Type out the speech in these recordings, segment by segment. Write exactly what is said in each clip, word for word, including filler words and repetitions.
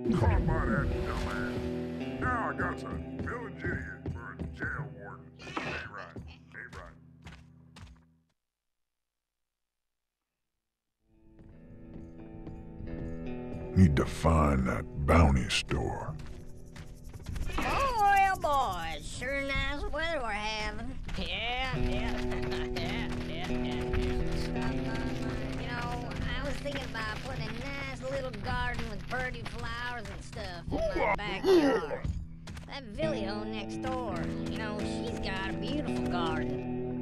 Caught by that dumbass. Now I got to village idiot for a jail warden. Ain't right. Ain't right. Need to find that bounty store. Oh, well, boys, sure nice weather we're having. Yeah, yeah, yeah, yeah, yeah, yeah. You know, I was thinking about putting a nice little garden with pretty flowers and stuff in my backyard. That Villio next door, you know, she's got a beautiful garden.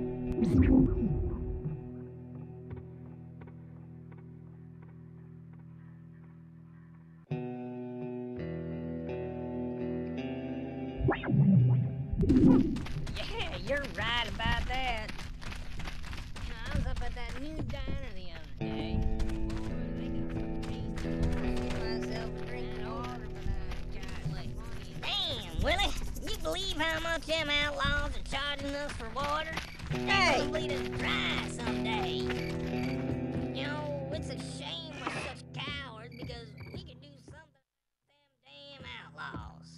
Yeah, you're right about that. You know, I was up at that new diner the other day. Boy, they got some tasty for myself a drink of water, but I got like money. Damn, Willie, you believe how much them outlaws are charging us for water? Hey, they'll lead us dry someday. You know, it's a shame we're such cowards because we could do something about them damn outlaws.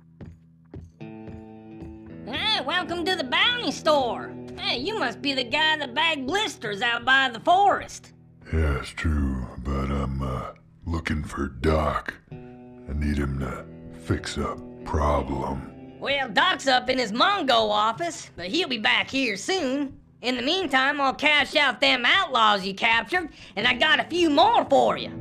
Hey, welcome to the bounty store. Hey, you must be the guy that bagged blisters out by the forest. Yeah, it's true, but I'm, uh, looking for Doc. I need him to fix a problem. Well, Doc's up in his Mongo office, but he'll be back here soon. In the meantime, I'll cash out them outlaws you captured, and I got a few more for you.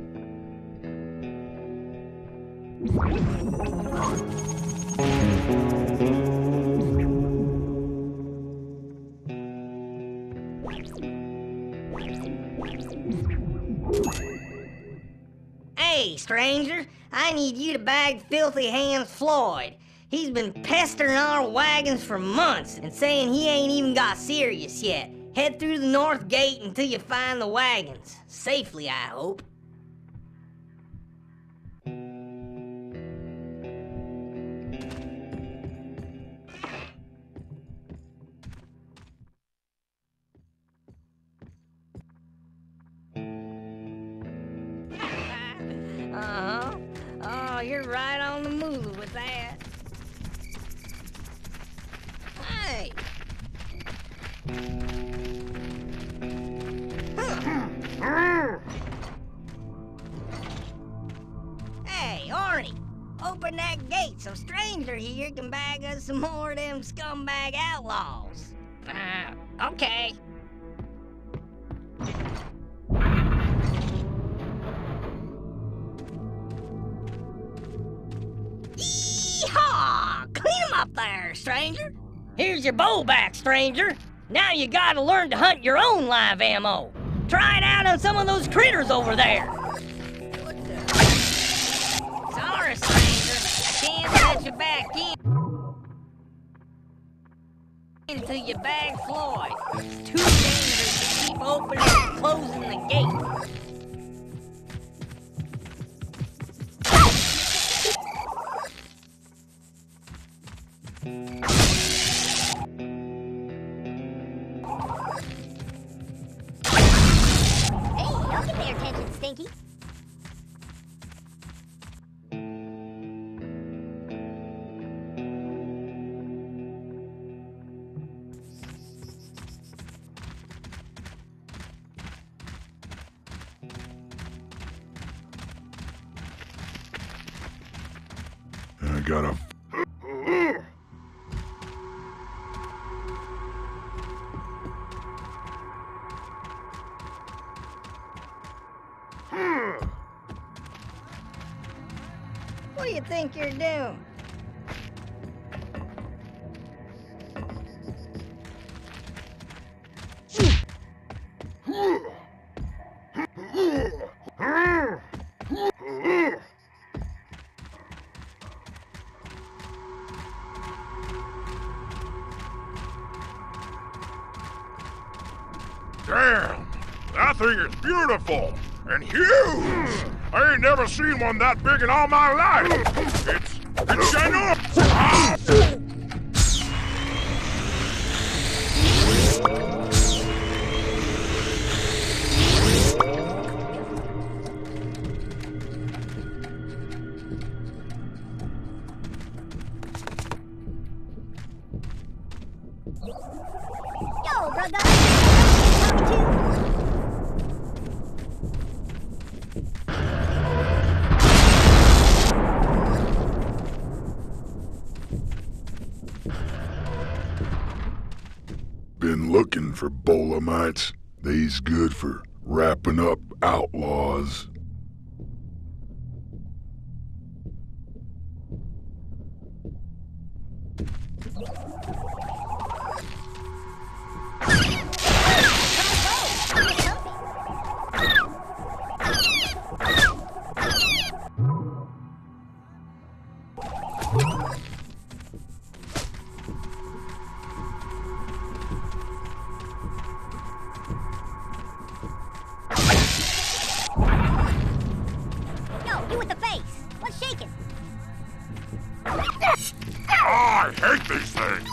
Hey, stranger, I need you to bag Filthy Hands Floyd. He's been pestering our wagons for months and saying he ain't even got serious yet. Head through the north gate until you find the wagons. Safely, I hope. Uh-huh. Oh, you're right on the move with that. Hey! Huh. Hey, Arnie! Open that gate so Stranger here can bag us some more of them scumbag outlaws. Uh, okay. Yeehaw! Clean 'em up there, stranger. Here's your bow back, stranger. Now you gotta learn to hunt your own live ammo. Try it out on some of those critters over there. Sorry, stranger. I can't let you back in until you bag Floyd. It's too dangerous to keep opening and closing the gate. Don't get their attention, Stinky. I gotta... What do you think you're doing? Damn! That thing is beautiful! And huge! I ain't never seen one that big in all my life! It's... it's ginormous! Ah! looking for Bolamites. They's good for wrapping up outlaws. I hate these things!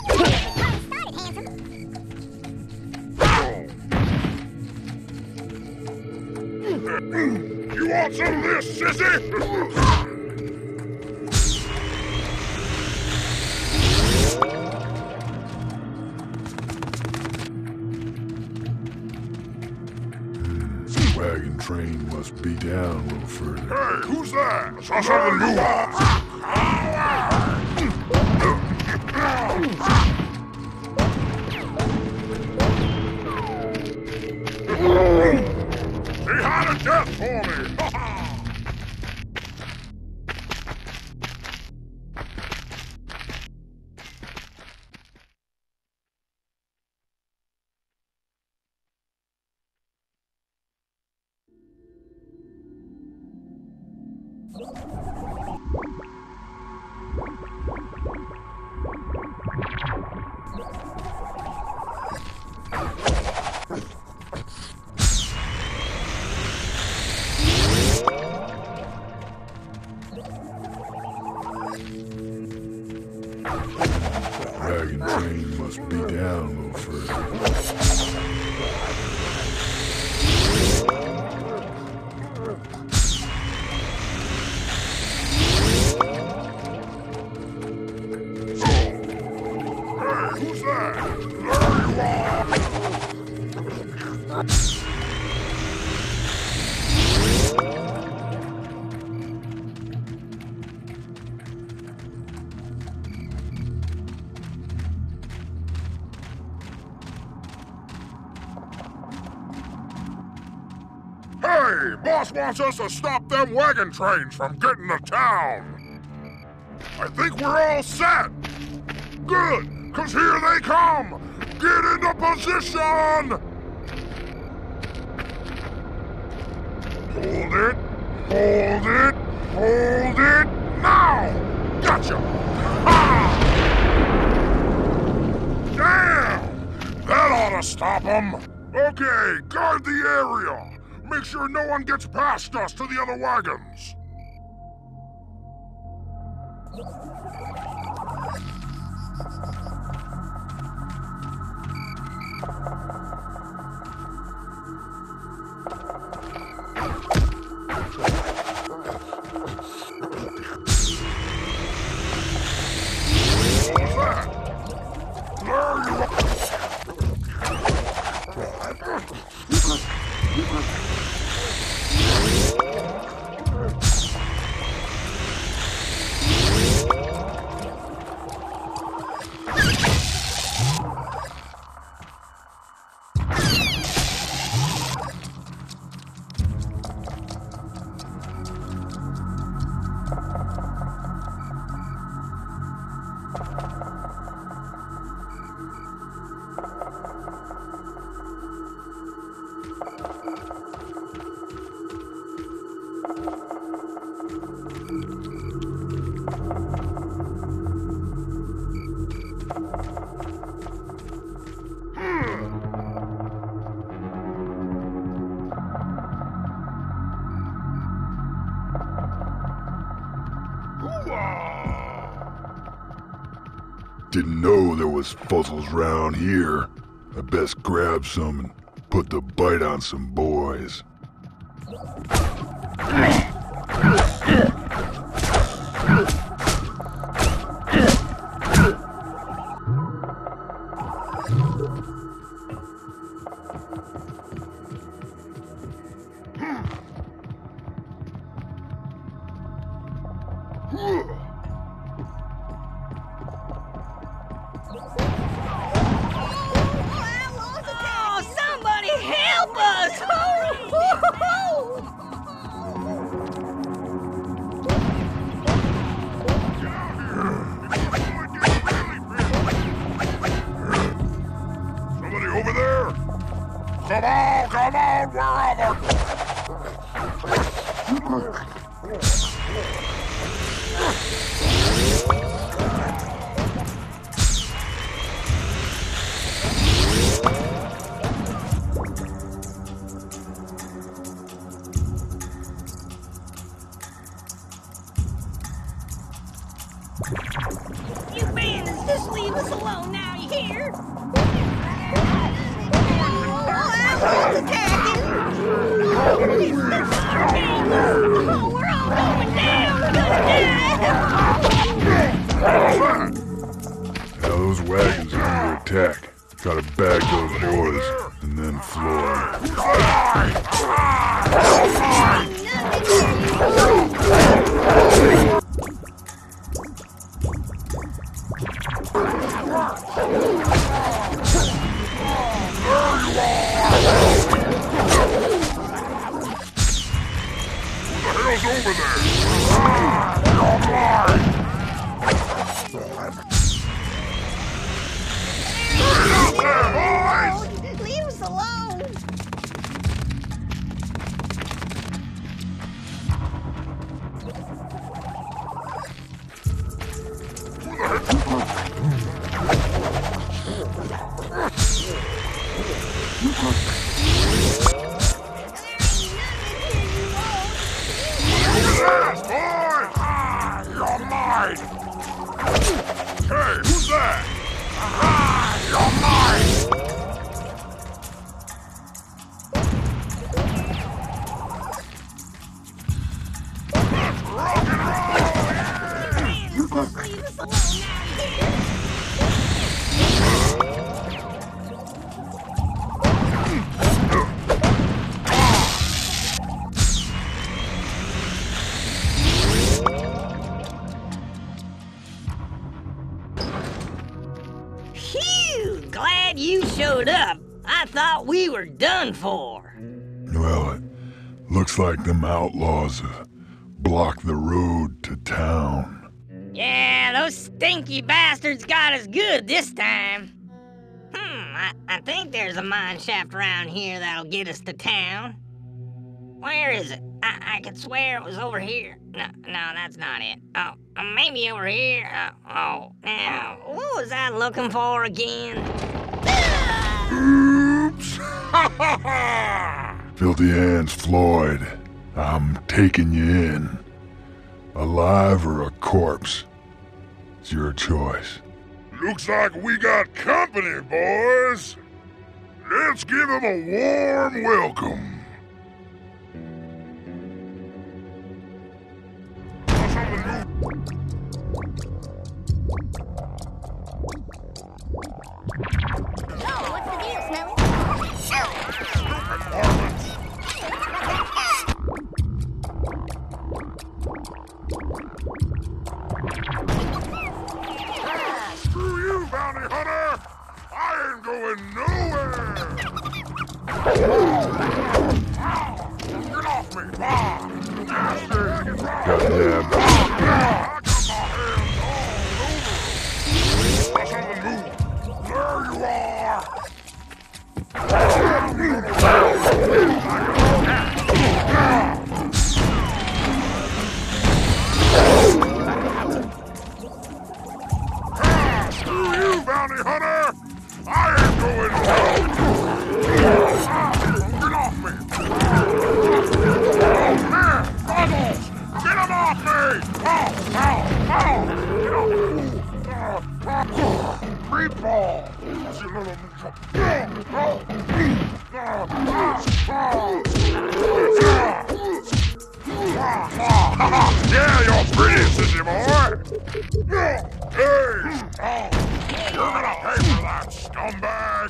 You want some of this, sissy? Wagon train must be down a little further. Hey, who's that? I saw something move. He had a death for me! Wagon train must be down a little further. Who's that? There you are! Hey, boss wants us to stop them wagon trains from getting to town. I think we're all set. Good, cause here they come. Get into position. Hold it, hold it, hold it, now! Gotcha! Ha! Damn! That ought to stop them. Okay, guard the area. Make sure no one gets past us to the other wagons. What was that? There you are. Didn't know there was fuzzles round here. I best grab some and put the bite on some boys. wherever. You bandits, just leave us alone now, you hear? Oh, I was attacking! Oh, we're all going down! We're gonna die! Now those wagons are under attack. Gotta bag those doors and then floor 'em. Who's over there? Ah, you're mine! Get up there, boys! Leave us alone! Yes, boys! Ah, you're mine! Hey, who's that? Aha! You're mine! Let's rock and roll! Just leave us alone now, you hear? Phew! Glad you showed up. I thought we were done for. Well, it looks like them outlaws have blocked the road to town. Yeah, those stinky bastards got us good this time. Hmm, I, I think there's a mine shaft around here that'll get us to town. Where is it? I, I could swear it was over here. No, no, that's not it. Oh, uh, maybe over here. Uh, oh, now, what was I looking for again? Oops! Ha ha ha! Filthy hands, Floyd. I'm taking you in. Alive or a corpse. It's your choice. Looks like we got company, boys. Let's give them a warm welcome. Oh, what's the deal, Smelly? Screw you, bounty hunter! I ain't going nowhere! Get off me! Ah, nasty! Goddamn. I got my hands all over! What's on the move? There you are! Ah, screw you, bounty hunter! I ain't going nowhere! Ah, get off me! Man, bubbles! Get him off me! Oh, oh, oh! Get off me! Meatball! Yeah, you're pretty, sissy boy! Hey! Oh, you're gonna pay for that, scumbag!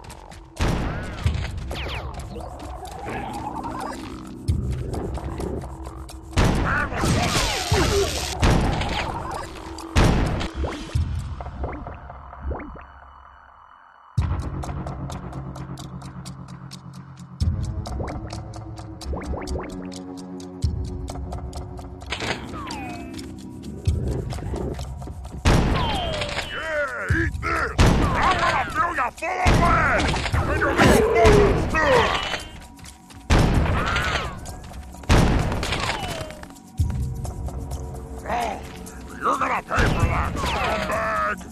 Yeah, eat this! I'm gonna fill you full of lead! And your little bones too! You're gonna pay for that, scumbag!